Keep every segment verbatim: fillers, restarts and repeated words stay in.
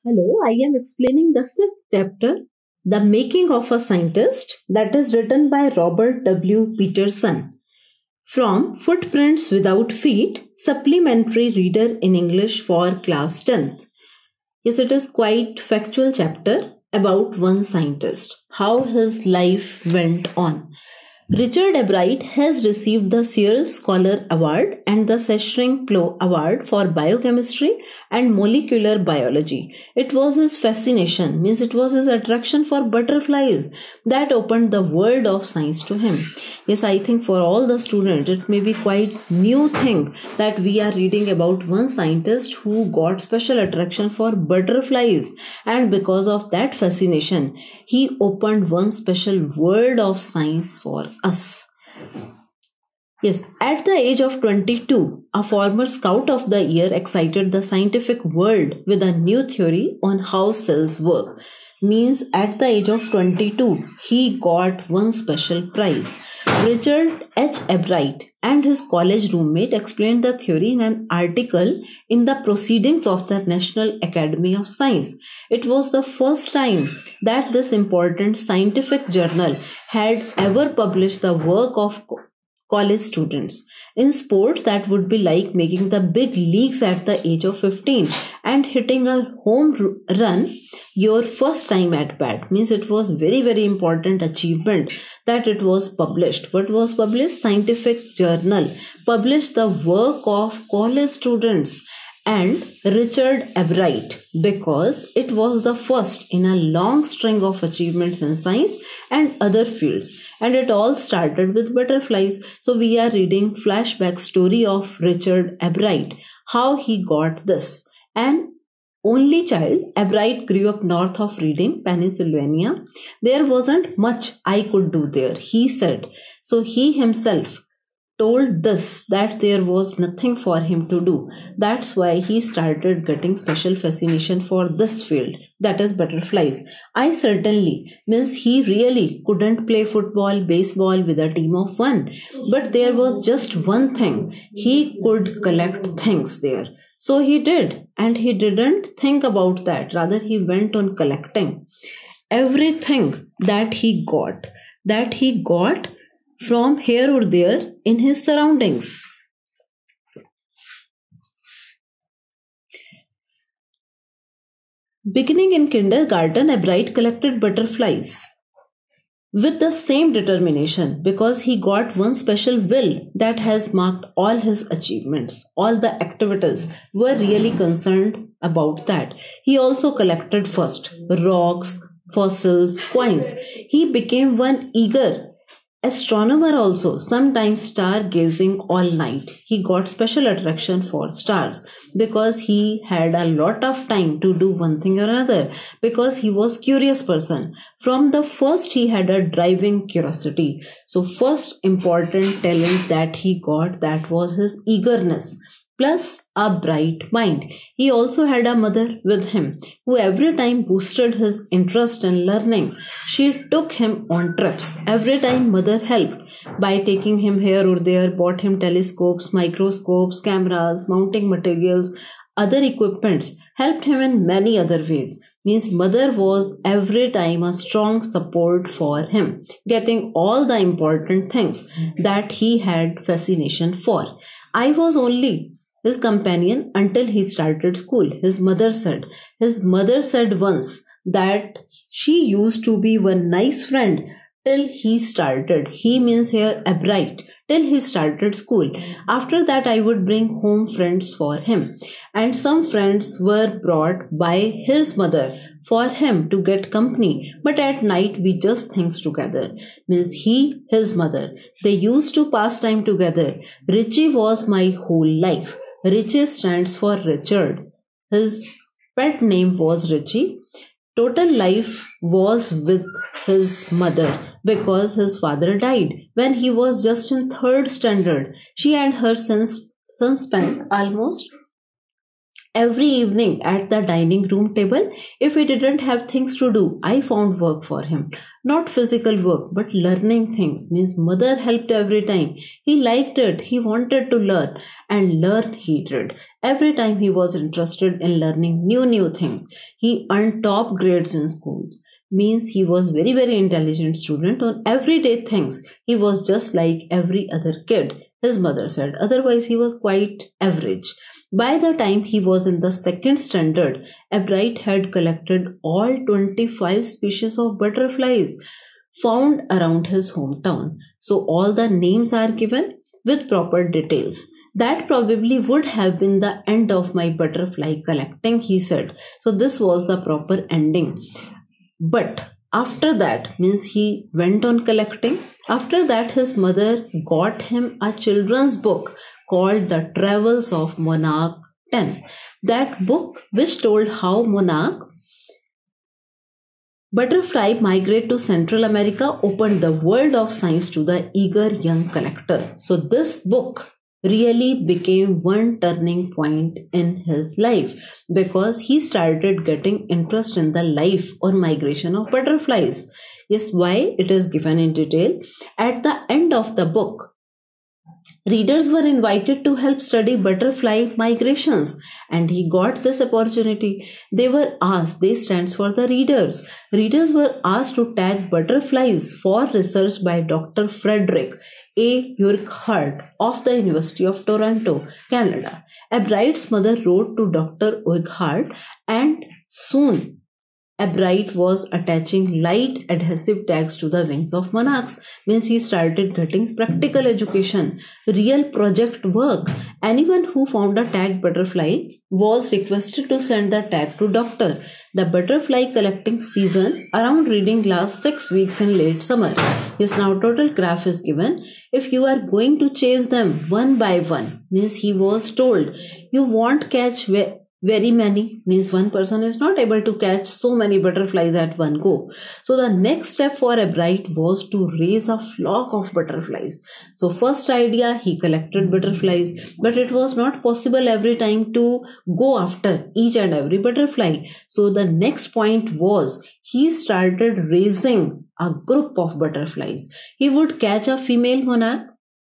Hello, I am explaining the sixth chapter, The Making of a Scientist, that is written by Robert W. Peterson. From Footprints Without Feet, Supplementary Reader in English for Class tenth. Yes, it is quite factual chapter about one scientist, how his life went on. Richard Ebright has received the Searle Scholar Award and the Sesshring-Plough Award for Biochemistry and Molecular Biology. It was his fascination, means it was his attraction for butterflies that opened the world of science to him. Yes, I think for all the students, it may be quite new thing that we are reading about one scientist who got special attraction for butterflies, and because of that fascination, he opened one special world of science for us. Yes, at the age of twenty-two, a former Scout of the Year excited the scientific world with a new theory on how cells work. Means at the age of twenty-two, he got one special prize. Richard H. Ebright and his college roommate explained the theory in an article in the Proceedings of the National Academy of Science. It was the first time that this important scientific journal had ever published the work of college students. In sports, that would be like making the big leagues at the age of fifteen and hitting a home run your first time at bat. Means it was very very important achievement that it was published. What was published? Scientific journal published the work of college students and Richard Ebright, because it was the first in a long string of achievements in science and other fields, and it all started with butterflies. So we are reading flashback story of Richard Ebright, how he got this. An only child, Ebright grew up north of Reading, Pennsylvania. There wasn't much I could do there, he said. So he himself told this, that there was nothing for him to do. That's why he started getting special fascination for this field, that is butterflies. I certainly, means he really couldn't play football, baseball with a team of one. But there was just one thing, he could collect things there. So he did, and he didn't think about that. Rather, he went on collecting everything that he got, that he got from here or there in his surroundings. Beginning in kindergarten, Ebright collected butterflies with the same determination, because he got one special will that has marked all his achievements. All the activities were really concerned about that. He also collected first rocks, fossils, coins. He became one eager astronomer also, sometimes star gazing all night. He got special attraction for stars because he had a lot of time to do one thing or another, because he was curious person. From the first he had a driving curiosity. So first important talent that he got, that was his eagerness, plus a bright mind. He also had a mother with him who every time boosted his interest in learning. She took him on trips. Every time mother helped by taking him here or there, bought him telescopes, microscopes, cameras, mounting materials, other equipments, helped him in many other ways. Means mother was every time a strong support for him, getting all the important things that he had fascination for. I was only his companion until he started school, his mother said. His mother said once that she used to be one nice friend till he started. He means here Ebright, till he started school. After that, I would bring home friends for him. And some friends were brought by his mother for him to get company. But at night, we just things together. Means he, his mother, they used to pass time together. Richie was my whole life. Richie stands for Richard. His pet name was Richie. Total life was with his mother because his father died when he was just in third standard. She and her son, son spent almost Every evening at the dining room table, if he didn't have things to do, I found work for him. Not physical work, but learning things. Means mother helped every time. He liked it. He wanted to learn, and learn he did. Every time he was interested in learning new, new things. He earned top grades in schools. Means he was very, very intelligent student on everyday things. He was just like every other kid, his mother said. Otherwise, he was quite average. By the time he was in the second standard, Ebright had collected all twenty-five species of butterflies found around his hometown. So all the names are given with proper details. That probably would have been the end of my butterfly collecting, he said. So this was the proper ending. But after that, means he went on collecting. After that, his mother got him a children's book called The Travels of Monarch ten. That book, which told how monarch butterfly migrate to Central America, opened the world of science to the eager young collector. So this book really became one turning point in his life, because he started getting interest in the life or migration of butterflies. Yes, why? It is given in detail. At the end of the book, readers were invited to help study butterfly migrations, and he got this opportunity. They were asked, they stands for the readers. Readers were asked to tag butterflies for research by Doctor Frederick A. Urquhart of the University of Toronto, Canada. Ebright's mother wrote to Doctor Urquhart, and soon Ebright was attaching light adhesive tags to the wings of monarchs. Means he started getting practical education, real project work. Anyone who found a tagged butterfly was requested to send the tag to doctor. The butterfly collecting season around reading lasts six weeks in late summer. Yes, now total graph is given. If you are going to chase them one by one, means he was told, you won't catch very many, means one person is not able to catch so many butterflies at one go. So the next step for Ebright was to raise a flock of butterflies. So first idea, he collected butterflies, but it was not possible every time to go after each and every butterfly. So the next point was, he started raising a group of butterflies. He would catch a female monarch,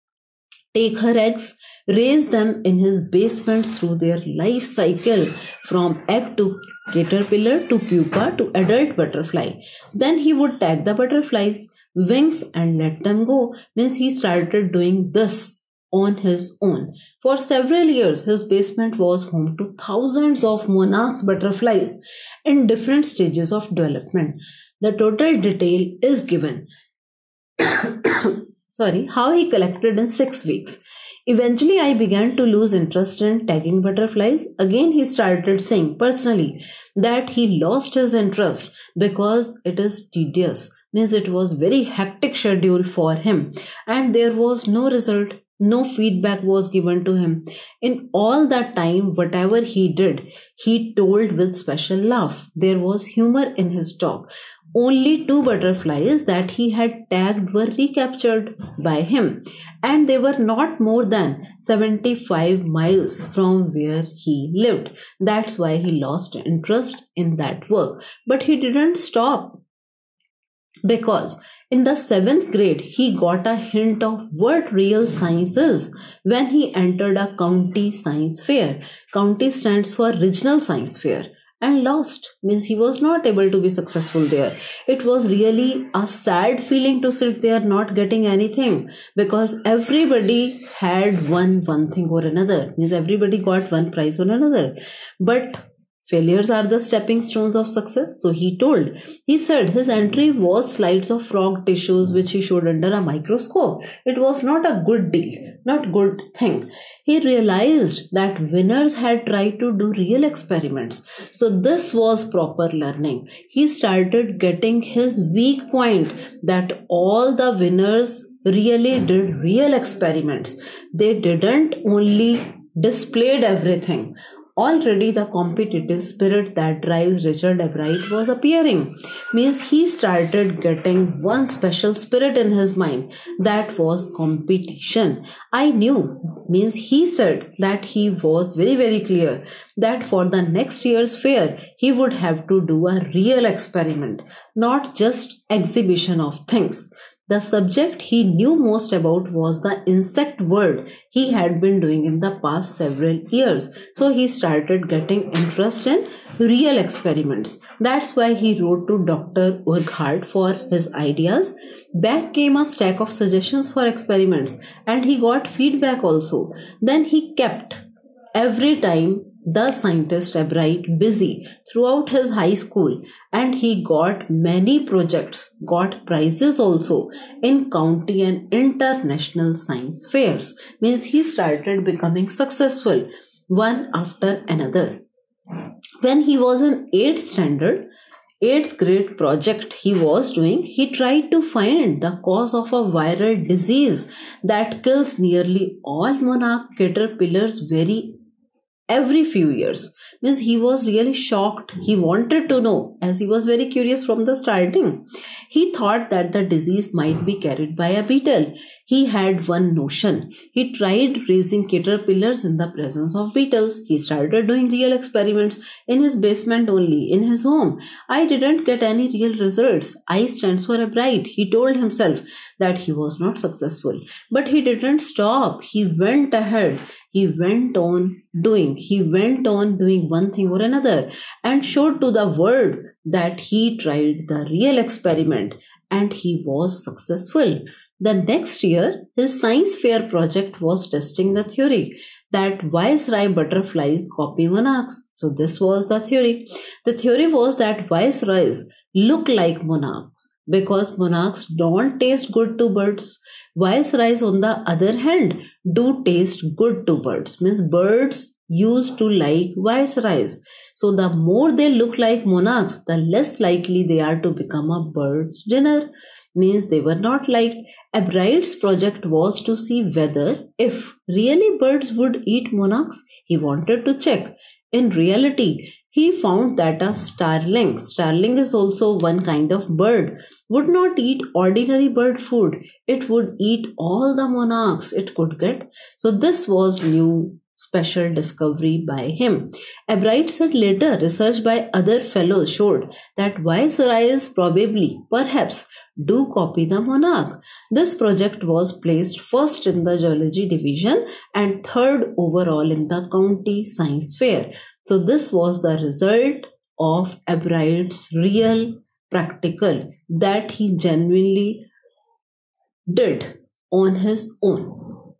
take her eggs, raise them in his basement through their life cycle from egg to caterpillar to pupa to adult butterfly. Then he would tag the butterflies' wings and let them go. Means he started doing this on his own. For several years, his basement was home to thousands of monarchs butterflies in different stages of development. The total detail is given. Sorry, how he collected in six weeks. Eventually, I began to lose interest in tagging butterflies. Again, he started saying personally that he lost his interest because it is tedious. Means it was very hectic schedule for him, and there was no result. No feedback was given to him. In all that time, whatever he did, he told with special laugh. There was humor in his talk. Only two butterflies that he had tagged were recaptured by him, and they were not more than seventy-five miles from where he lived. That's why he lost interest in that work. But he didn't stop, because in the seventh grade, he got a hint of what real science is when he entered a county science fair. County stands for regional science fair. And lost, means he was not able to be successful there. It was really a sad feeling to sit there not getting anything, because everybody had won one thing or another, means everybody got one prize or another. But failures are the stepping stones of success. So he told, he said his entry was slides of frog tissues which he showed under a microscope. It was not a good deal, not good thing. He realized that winners had tried to do real experiments. So this was proper learning. He started getting his weak point, that all the winners really did real experiments. They didn't only displayed everything. already the competitive spirit that drives Richard Ebright was appearing. Means he started getting one special spirit in his mind, that was competition. I knew, means he said that he was very very clear that for the next year's fair he would have to do a real experiment, not just exhibition of things. The subject he knew most about was the insect world he had been doing in the past several years. So he started getting interest in real experiments. That's why he wrote to Doctor Urquhart for his ideas. Back came a stack of suggestions for experiments and he got feedback also. Then he kept every time the scientist Ebright busy throughout his high school, and he got many projects, got prizes also in county and international science fairs. Means he started becoming successful one after another. When he was in eighth standard, eighth grade project he was doing, he tried to find the cause of a viral disease that kills nearly all monarch caterpillars very every few years. Means he was really shocked. He wanted to know, as he was very curious from the starting. He thought that the disease might be carried by a beetle. He had one notion. He tried raising caterpillars in the presence of beetles. He started doing real experiments in his basement only, in his home. I didn't get any real results. I stands for Ebright. He told himself that he was not successful. But he didn't stop. He went ahead. He went on doing. He went on doing one thing or another and showed to the world that he tried the real experiment and he was successful. The next year, his science fair project was testing the theory that viceroy butterflies copy monarchs. So this was the theory. The theory was that viceroys look like monarchs because monarchs don't taste good to birds. Viceroys, on the other hand, do taste good to birds. Means birds used to like viceroys. So the more they look like monarchs, the less likely they are to become a bird's dinner. Means they were not liked. Ebright's project was to see whether if really birds would eat monarchs. He wanted to check. In reality, he found that a starling, starling is also one kind of bird, would not eat ordinary bird food. It would eat all the monarchs it could get. So this was new special discovery by him. Ebright said later research by other fellows showed that viceroys probably, perhaps, do copy the monarch. This project was placed first in the geology division and third overall in the county science fair. So this was the result of Ebright's real practical that he genuinely did on his own.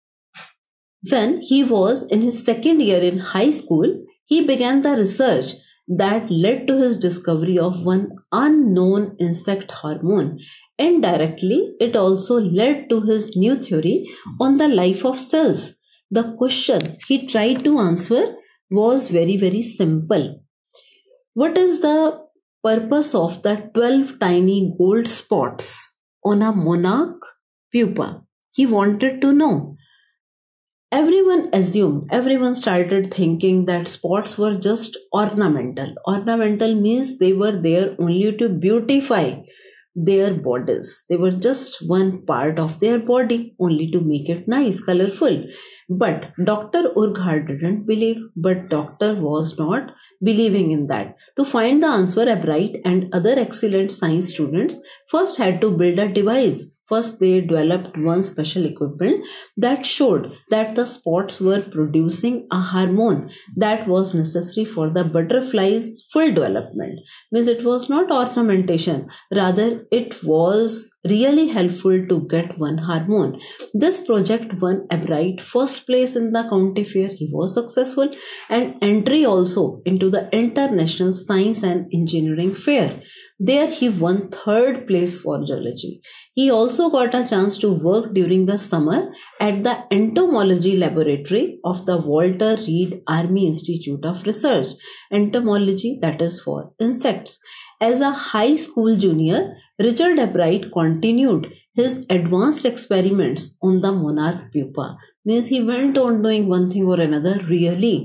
When he was in his second year in high school, he began the research that led to his discovery of one unknown insect hormone. Indirectly, it also led to his new theory on the life of cells. The question he tried to answer was very, very simple. What is the purpose of the twelve tiny gold spots on a monarch pupa? He wanted to know. Everyone assumed, everyone started thinking that spots were just ornamental. Ornamental means they were there only to beautify their bodies. They were just one part of their body, only to make it nice, colorful. But Doctor Urquhart didn't believe, but Doctor was not believing in that. To find the answer, Ebright and other excellent science students first had to build a device. First, they developed one special equipment that showed that the spots were producing a hormone that was necessary for the butterfly's full development. Means it was not ornamentation, rather it was really helpful to get one hormone. This project won Ebright first place in the county fair. He was successful and entry also into the International Science and Engineering Fair. There he won third place for geology. He also got a chance to work during the summer at the entomology laboratory of the Walter Reed Army Institute of Research. Entomology, that is for insects. As a high school junior, Richard Ebright continued his advanced experiments on the monarch pupa. Means he went on doing one thing or another really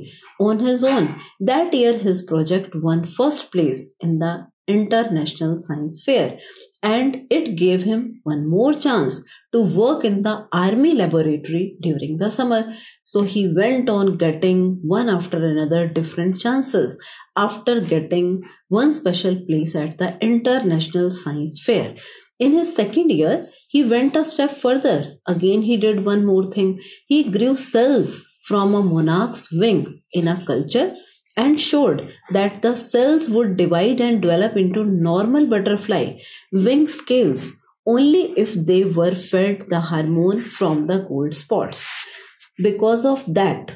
on his own. That year, his project won first place in the International Science Fair, and it gave him one more chance to work in the army laboratory during the summer. So he went on getting one after another different chances after getting one special place at the International Science Fair. In his second year, he went a step further. Again, he did one more thing. He grew cells from a monarch's wing in a culture and showed that the cells would divide and develop into normal butterfly wing scales only if they were fed the hormone from the gold spots. Because of that,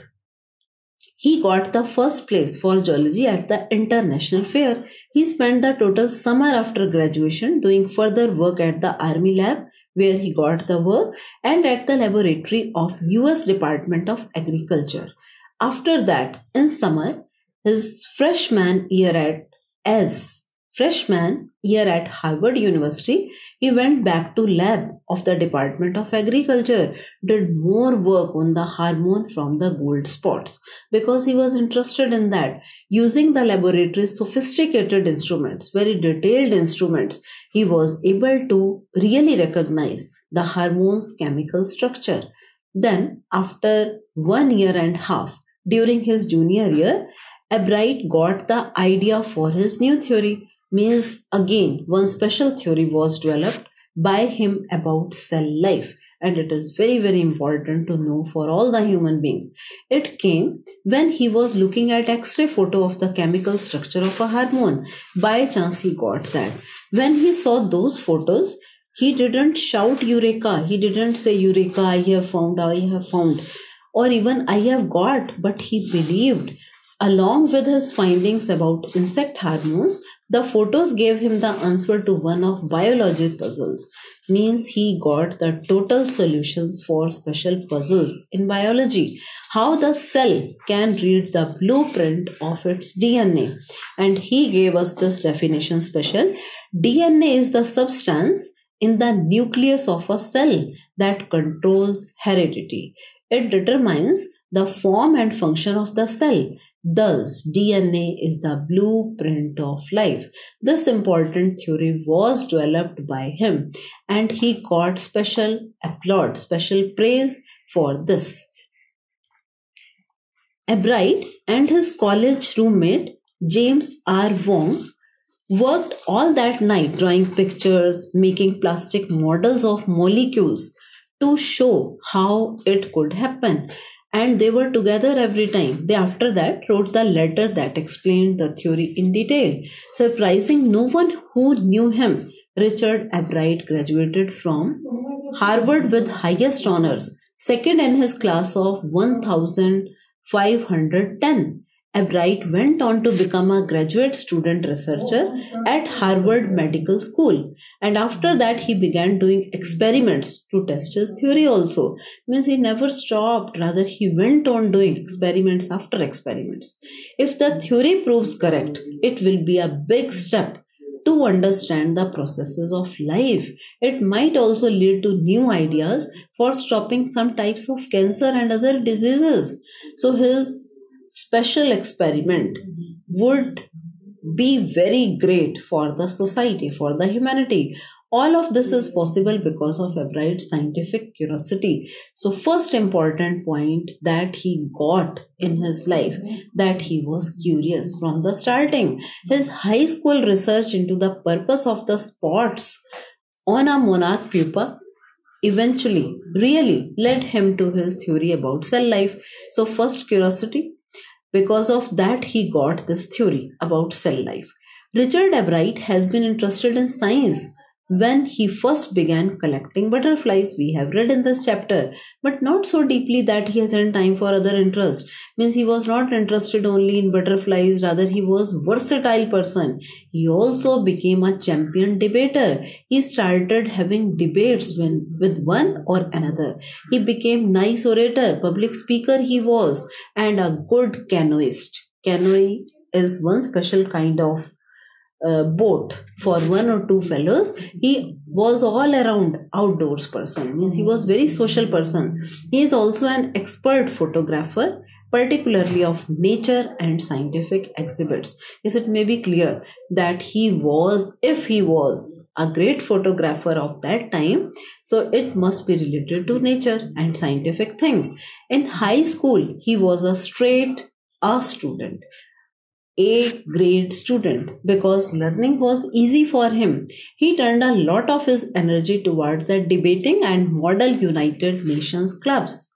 he got the first place for zoology at the International Fair. He spent the total summer after graduation doing further work at the Army Lab, where he got the work, and at the laboratory of U S Department of Agriculture. After that, in summer, his freshman year at as freshman year at Harvard University, he went back to lab of the Department of Agriculture, did more work on the hormone from the gold spots because he was interested in that. Using the laboratory's sophisticated instruments, very detailed instruments, he was able to really recognize the hormone's chemical structure. Then, after one year and a half, during his junior year, Albright got the idea for his new theory. Means again, one special theory was developed by him about cell life, and it is very very important to know for all the human beings. It came when he was looking at X-ray photo of the chemical structure of a hormone. By chance he got that. When he saw those photos, he didn't shout Eureka. He didn't say Eureka, I have found, I have found, or even I have got, but he believed. Along with his findings about insect hormones, the photos gave him the answer to one of biology puzzles. Means he got the total solutions for special puzzles in biology. How the cell can read the blueprint of its D N A. And he gave us this definition special. D N A is the substance in the nucleus of a cell that controls heredity. It determines the form and function of the cell. Thus, D N A is the blueprint of life. This important theory was developed by him, and he got special applaud, special praise for this. Albright and his college roommate James R. Wong worked all that night drawing pictures, making plastic models of molecules to show how it could happen. And they were together every time. They after that wrote the letter that explained the theory in detail. Surprising no one who knew him, Richard Albright graduated from Harvard with highest honors, second in his class of one thousand five hundred ten. Albright went on to become a graduate student researcher at Harvard Medical School, and after that he began doing experiments to test his theory also. Means he never stopped, rather he went on doing experiments after experiments. If the theory proves correct, it will be a big step to understand the processes of life. It might also lead to new ideas for stopping some types of cancer and other diseases. So his special experiment would be very great for the society, for the humanity. All of this is possible because of Albright's scientific curiosity. So first important point that he got in his life, that he was curious from the starting. His high school research into the purpose of the spots on a monarch pupa eventually really led him to his theory about cell life. So first curiosity. Because of that, he got this theory about cell life. Richard Albright has been interested in science when he first began collecting butterflies. We have read in this chapter, but not so deeply that he hasn't time for other interests. Means he was not interested only in butterflies, rather he was a versatile person. He also became a champion debater. He started having debates when, with one or another. He became nice orator, public speaker he was, and a good canoeist. Canoe is one special kind of Uh, boat for one or two fellows. He was all around outdoors person. Means he was very social person. He is also an expert photographer particularly of nature and scientific exhibits. Yes, it may be clear that he was, if he was a great photographer of that time, so it must be related to nature and scientific things. In high school, he was a straight A student, A grade student, because learning was easy for him. He turned a lot of his energy towards the debating and model United Nations clubs.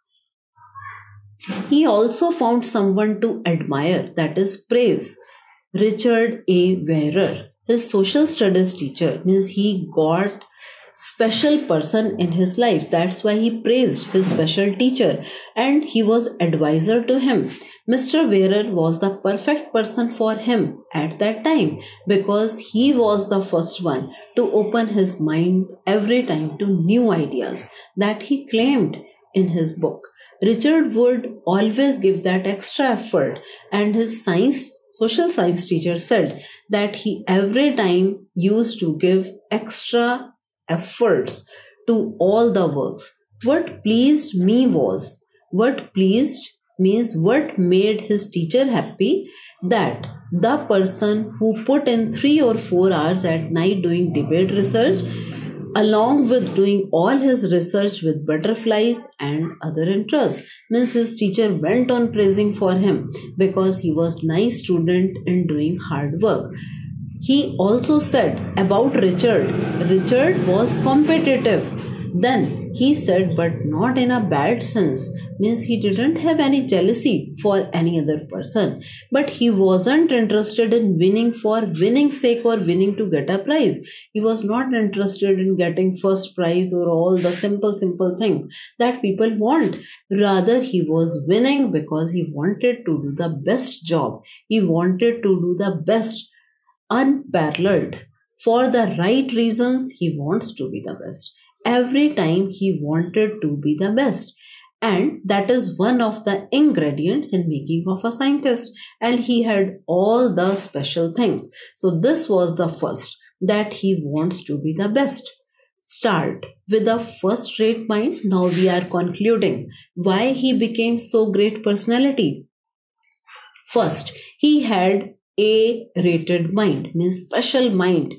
He also found someone to admire, that is praise, Richard A. Wearer, his social studies teacher. Means he got special person in his life. That's why he praised his special teacher and he was advisor to him. Mister Wearer was the perfect person for him at that time because he was the first one to open his mind every time to new ideas that he claimed in his book. Richard would always give that extra effort, and his science, social science teacher said that he every time used to give extra efforts to all the works. What pleased me was, what pleased means what made his teacher happy, that the person who put in three or four hours at night doing debate research, along with doing all his research with butterflies and other interests. Means his teacher went on praising for him because he was nice student in doing hard work. He also said about Richard, Richard was competitive. Then he said, but not in a bad sense. Means he didn't have any jealousy for any other person. But he wasn't interested in winning for winning's sake or winning to get a prize. He was not interested in getting first prize or all the simple, simple things that people want. Rather, he was winning because he wanted to do the best job. He wanted to do the best, unparalleled. For the right reasons, he wants to be the best. Every time he wanted to be the best. And that is one of the ingredients in making of a scientist. And he had all the special things. So this was the first, that he wants to be the best. Start with a first rate mind. Now we are concluding why he became so great personality. First, he had A rated mind, means special mind.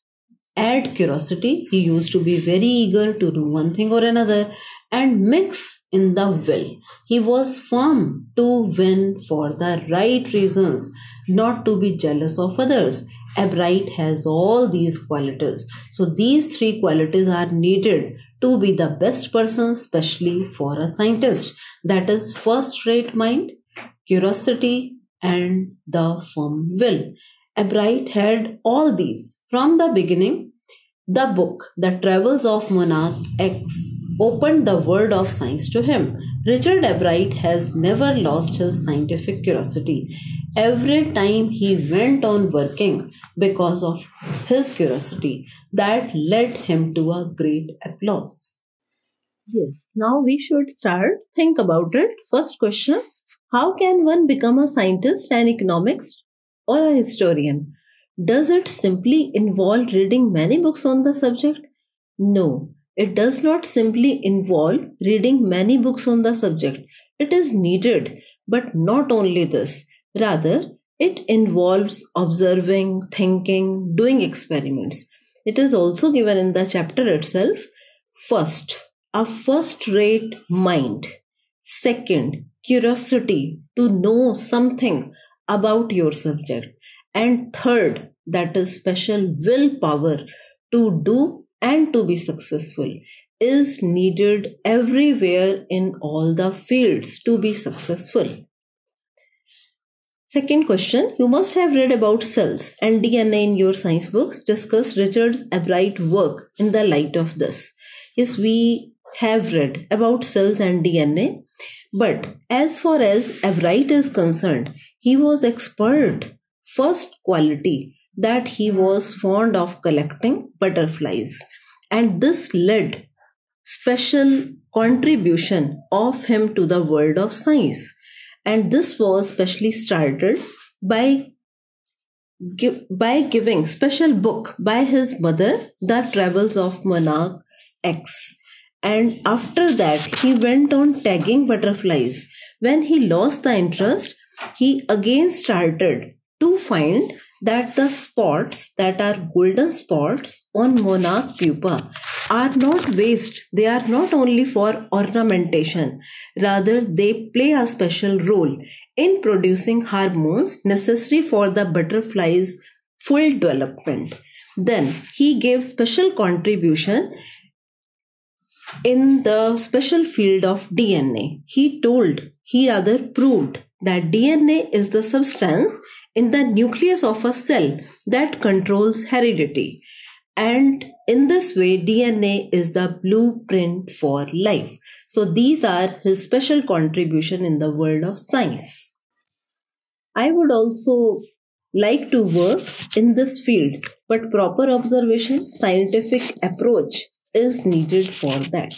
Add curiosity. He used to be very eager to do one thing or another, and mix in the will. He was firm to win for the right reasons, not to be jealous of others. A bright has all these qualities. So these three qualities are needed to be the best person, especially for a scientist. That is first rate mind, curiosity, and the firm will. Ebright had all these. From the beginning, the book, The Travels of Monarch X, opened the world of science to him. Richard Ebright has never lost his scientific curiosity. Every time he went on working because of his curiosity, that led him to a great applause. Yes, now we should start. Think about it. First question. How can one become a scientist, an economist, or a historian? Does it simply involve reading many books on the subject? No, it does not simply involve reading many books on the subject. It is needed, but not only this. Rather, it involves observing, thinking, doing experiments. It is also given in the chapter itself. First, a first-rate mind. Second, curiosity to know something about your subject. And third, that is special willpower to do and to be successful is needed everywhere in all the fields to be successful. Second question, you must have read about cells and D N A in your science books. Discuss Richard Ebright's work in the light of this. Yes, we have read about cells and D N A. But as far as Ebright is concerned, he was expert. First quality, that he was fond of collecting butterflies. And this led special contribution of him to the world of science. And this was specially started by, by giving special book by his mother, The Travels of Monarch X. And after that, he went on tagging butterflies when he lost the interest, he again started to find that the spots that are golden spots on monarch pupa are not waste. They are not only for ornamentation. Rather, they play a special role in producing hormones necessary for the butterfly's full development. Then he gave special contribution in the special field of D N A. He told, he rather proved that D N A is the substance in the nucleus of a cell that controls heredity. And in this way, D N A is the blueprint for life. So these are his special contribution in the world of science. I would also like to work in this field, but proper observation, scientific approach is needed for that.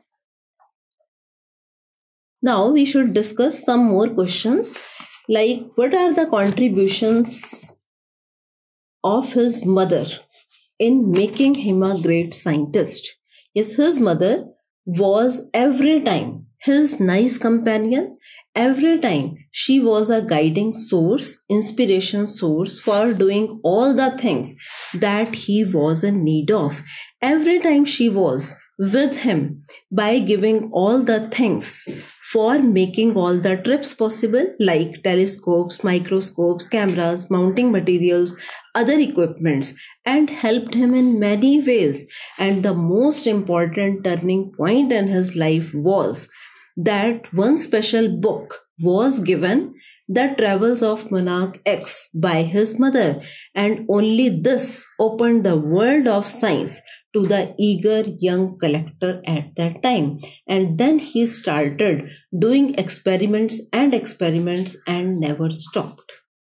Now we should discuss some more questions, like what are the contributions of his mother in making him a great scientist. Yes, his mother was every time his nice companion. Every time she was a guiding source, inspiration source for doing all the things that he was in need of. Every time she was with him by giving all the things for making all the trips possible, like telescopes, microscopes, cameras, mounting materials, other equipments, and helped him in many ways. And the most important turning point in his life was that one special book was given, The Travels of Monarch X, by his mother, and only this opened the world of science to the eager young collector at that time. And then he started doing experiments and experiments and never stopped.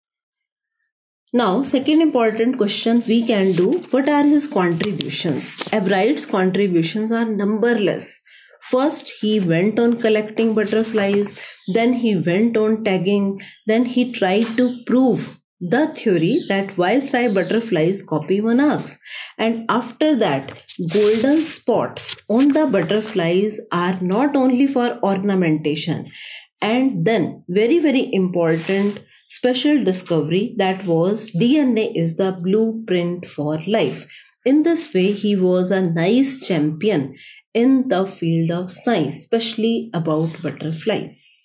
Now, second important question we can do, what are his contributions? Ebrard's contributions are numberless. First, he went on collecting butterflies, then he went on tagging, then he tried to prove the theory that viceroy butterflies copy monarchs. And after that, golden spots on the butterflies are not only for ornamentation. And then, very, very important special discovery, that was D N A is the blueprint for life. In this way, he was a nice champion in the field of science, especially about butterflies.